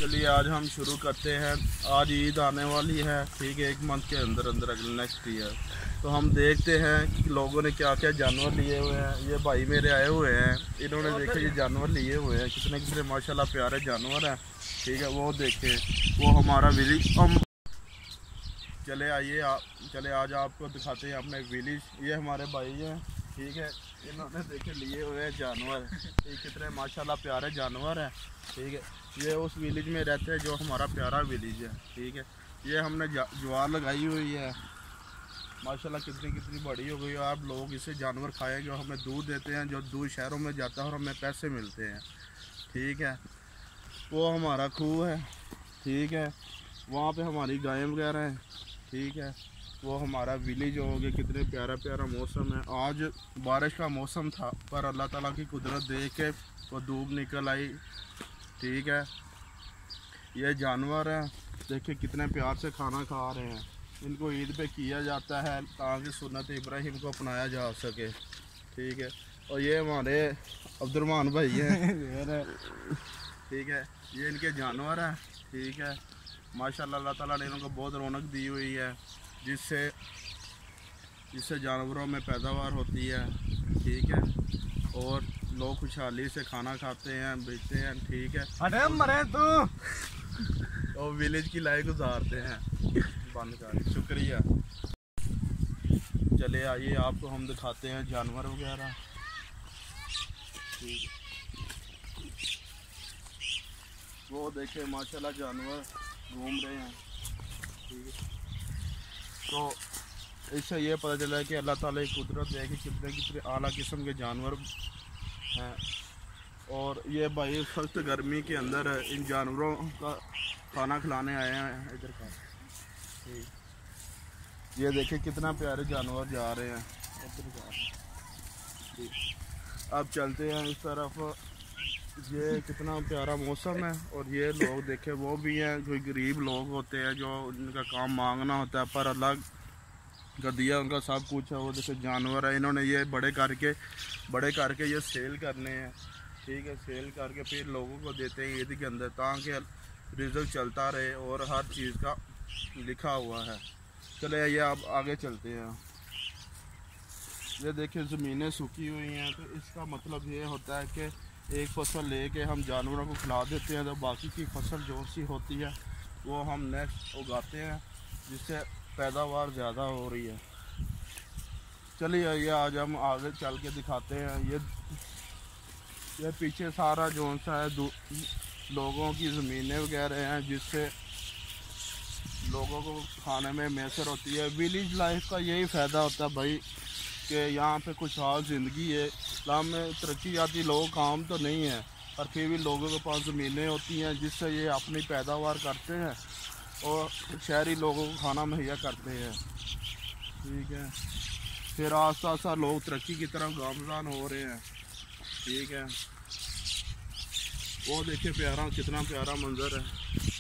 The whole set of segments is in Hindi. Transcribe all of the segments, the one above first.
चलिए आज हम शुरू करते हैं। आज ईद आने वाली है, ठीक है, 1 मंथ के अंदर अंदर अगले नेक्स्ट ईयर। तो हम देखते हैं कि लोगों ने क्या क्या जानवर लिए हुए हैं। ये भाई मेरे आए हुए हैं, इन्होंने देखे ये जानवर लिए हुए हैं, कितने कितने माशाल्लाह प्यारे जानवर हैं, ठीक है। वो देखे, वो हमारा विलेज। चले आइए चले आज आपको दिखाते हैं अपने विलेज। ये हमारे भाई हैं, ठीक है, इन्होंने देखे लिए हुए हैं जानवर, ये कितने माशाल्लाह प्यारे जानवर हैं, ठीक है। ये उस विलेज में रहते हैं जो हमारा प्यारा विलेज है, ठीक है। ये हमने ज्वार लगाई हुई है, माशाल्लाह कितनी कितनी बड़ी हो गई है। आप लोग इसे जानवर खाएं जो हमें दूध देते हैं, जो दूर शहरों में जाता है और हमें पैसे मिलते हैं, ठीक है। वो हमारा खूह है, ठीक है, वहाँ पे हमारी गायें वगैरह हैं, ठीक है। वो हमारा विलेज हो गया। कितने प्यारा प्यारा मौसम है। आज बारिश का मौसम था पर अल्लाह ताला की कुदरत देख के वो धूप निकल आई, ठीक है। ये जानवर हैं, देखिए कितने प्यार से खाना खा रहे हैं। इनको ईद पे किया जाता है ताकि सुन्नत इब्राहिम को अपनाया जा सके, ठीक है। और ये हमारे अब्दुर्रहमान भाई हैं ठीक है, ये इनके जानवर हैं, ठीक है। माशाल्लाह अल्लाह ताला ने इनको बहुत रौनक दी हुई है, जिससे जानवरों में पैदावार होती है, ठीक है। और लोग खुशहाली से खाना खाते हैं, बेचते हैं, ठीक है। अरे मरे तू और विलेज की लाइफ गुजारते हैं। बंद कर, शुक्रिया। चले आइए आपको हम दिखाते हैं जानवर वगैरह, ठीक है। वो देखे माशाल्लाह जानवर घूम रहे हैं, ठीक है। तो इससे ये पता चला है कि अल्लाह ताला की कुदरत है कि कितने कितने आला किस्म के जानवर हैं। और ये भाई सख्त गर्मी के अंदर इन जानवरों का खाना खिलाने आए हैं इधर का, ठीक। ये देखिए कितना प्यारे जानवर जा रहे हैं, इधर जा रहे हैं, ठीक। अब चलते हैं इस तरफ। ये कितना प्यारा मौसम है। और ये लोग देखे वो भी हैं, कोई गरीब लोग होते हैं जो उनका काम मांगना होता है, पर अल्लाह का दिया उनका सब कुछ है। वो जैसे जानवर है, इन्होंने ये बड़े करके ये सेल करने हैं, ठीक है। सेल करके फिर लोगों को देते हैं ईद के अंदर, ताकि रिजल्ट चलता रहे और हर चीज़ का लिखा हुआ है। चले ये अब आगे चलते हैं। ये देखिए ज़मीनें सूखी हुई हैं, तो इसका मतलब ये होता है कि एक फसल लेके हम जानवरों को खिला देते हैं, तो बाकी की फसल जो सी होती है वो हम नेक्स्ट उगाते हैं, जिससे पैदावार ज़्यादा हो रही है। चलिए ये आज हम आगे चल के दिखाते हैं। ये पीछे सारा जो सा है लोगों की ज़मीनें वगैरह हैं, जिससे लोगों को खाने में मैसर होती है। विलेज लाइफ का यही फ़ायदा होता है भाई कि यहाँ पे खुशहाल ज़िंदगी है। इस्लाम में तरक्की याती लोग काम तो नहीं है, पर फिर भी लोगों के पास ज़मीनें होती हैं, जिससे ये अपनी पैदावार करते हैं और शहरी लोगों को खाना मुहैया करते हैं, ठीक है। फिर आस्ता आस्ता लोग तरक्की की तरफ गामज़ान हो रहे हैं, ठीक है। वो देखिए प्यारा, कितना प्यारा मंजर है।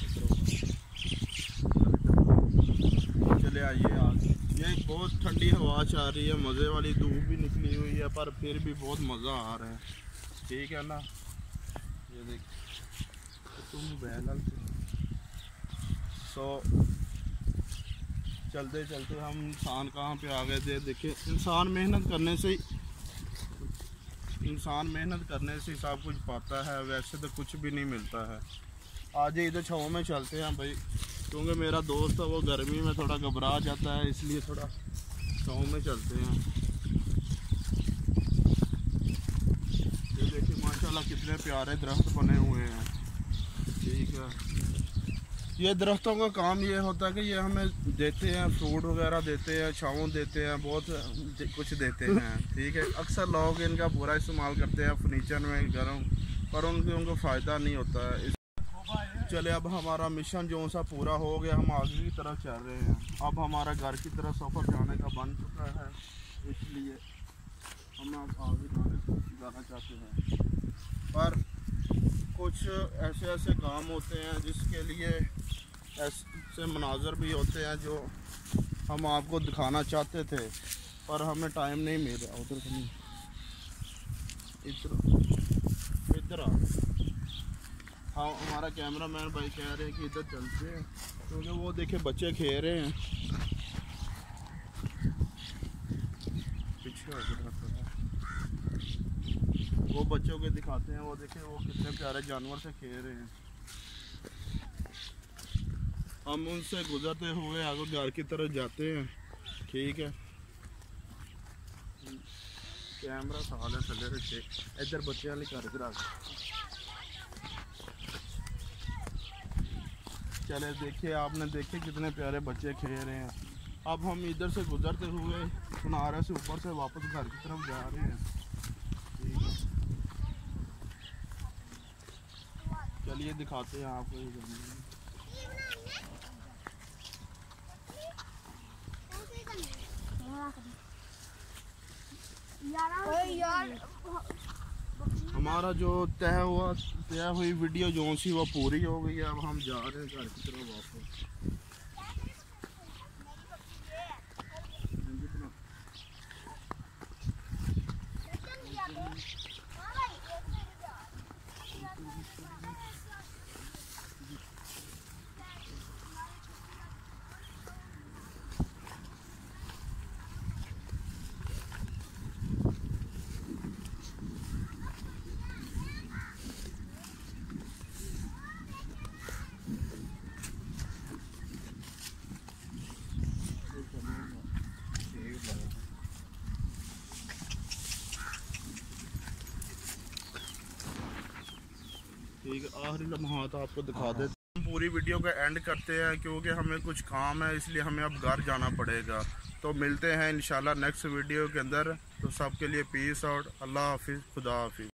चले आइए आज। ये बहुत ठंडी हवा चल रही है, मज़े वाली धूप भी निकली हुई है, पर फिर भी बहुत मज़ा आ रहा है, ठीक है ना। ये देख तुम बहलाल सो चलते चलते हम इंसान कहाँ पे आ गए थे। देखिए इंसान मेहनत करने से सब कुछ पाता है, वैसे तो कुछ भी नहीं मिलता है। आज इधर छाँव में चलते हैं भाई, क्योंकि मेरा दोस्त है वो गर्मी में थोड़ा घबरा जाता है, इसलिए थोड़ा छाँव में चलते हैं। ये देखिए माशाल्लाह कितने प्यारे दरख्त बने हुए हैं, ठीक है। ये दरख्तों का काम ये होता है कि ये हमें देते हैं, फ्रूट वगैरह देते हैं, छाँव देते हैं, बहुत कुछ देते हैं, ठीक है। अक्सर लोग इनका पूरा इस्तेमाल करते हैं फर्नीचर में, गर्म, पर उनको फ़ायदा नहीं होता है। चले अब हमारा मिशन जो सा पूरा हो गया, हम आगे की तरफ चल रहे हैं। अब हमारा घर की तरफ सफ़र जाने का बन चुका है, इसलिए हम अब आगे जाना चाहते हैं। पर कुछ ऐसे काम होते हैं जिसके लिए ऐसे मनाजर भी होते हैं जो हम आपको दिखाना चाहते थे, पर हमें टाइम नहीं मिल रहा। उधर नहीं, इधर आ। हाँ, हमारा कैमरामैन भाई कह रहे हैं कि इधर चलते हैं क्योंकि वो देखे बच्चे खेल रहे हैं। पीछे वो बच्चों के दिखाते हैं, वो देखे वो कितने प्यारे जानवर से खेल रहे हैं। हम उनसे गुजरते हुए आगे घर की तरफ जाते हैं। ठीक है, कैमरा साले थले रखे इधर बच्चे वाले घर इधर आ। चले देखिए, आपने देखे कितने प्यारे बच्चे खेल रहे हैं। अब हम इधर से गुजरते हुए किनारे से ऊपर से वापस घर की तरफ जा रहे हैं। चलिए दिखाते हैं आपको ये जमीन। हमारा जो तय हुई वीडियो जो सी वो पूरी हो गई है। अब हम जा रहे हैं घर की तरफ वापस। ठीक है, आखिरी लम्हात आपको दिखा देते हैं। हम पूरी वीडियो का एंड करते हैं क्योंकि हमें कुछ काम है, इसलिए हमें अब घर जाना पड़ेगा। तो मिलते हैं इंशाल्लाह नेक्स्ट वीडियो के अंदर। तो सबके लिए पीस आउट, अल्लाह हाफिज़, खुदा हाफिज़।